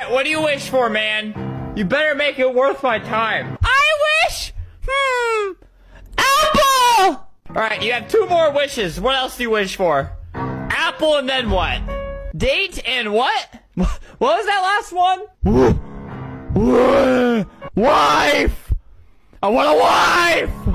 What do you wish for, man? You better make it worth my time. I wish, apple! Alright, you have 2 more wishes. What else do you wish for? Apple and then what? Date and what? What was that last one? Wife! I want a wife!